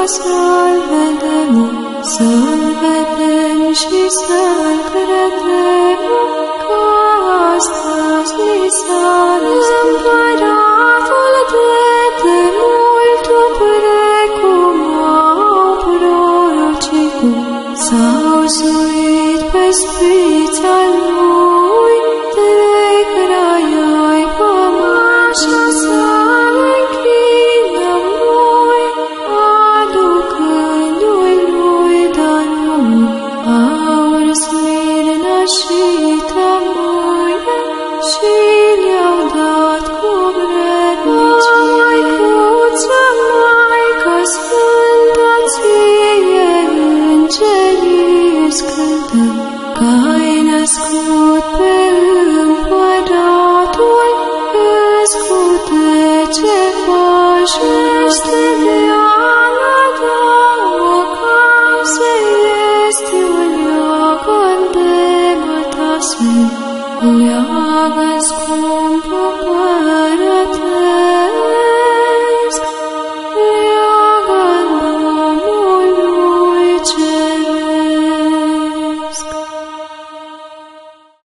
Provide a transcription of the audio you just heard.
să-L vedem, să-L vedem și să-L credem, că astăzi ni s-a Împăratul de mult precum au prorocit, s-au suit pe spița Lui, de craiai pămașa să-L închinăm noi, aducându-i Lui daruri, aur, smirnă și tămâie, și le-au dat cu vrednicie. Maicuță, Maică Sfântă, ție îngerii îți cântăm, că ai născut pe Împăratul, ce faci este de ană două, case este o leagăn de mătasme, leagăn scumpă pără